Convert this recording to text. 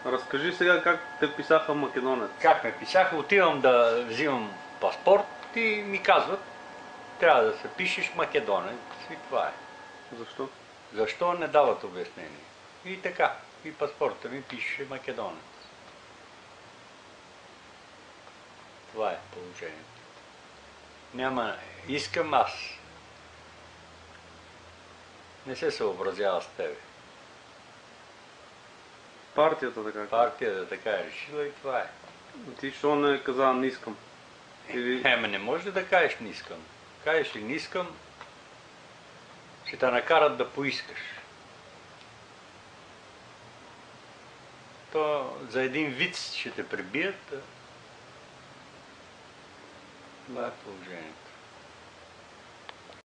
Разкажи сега как те писаха македонец. Как ме писаха, отивам да взимам паспорт и ми казват, трябва да се пишеш македонец и това е. Защо? Защо не дават обяснение? И така, и паспорта ми пише македонец. Това е положението. Няма, искам аз. Не се съобразява с тебе. Партията така. Партията така е решила и това е. Ти що не каза не искам? Или... Ема не може да кажеш не искам. Кажеш ли не искам, ще те накарат да поискаш. То за един виц ще те прибият. Това е положението.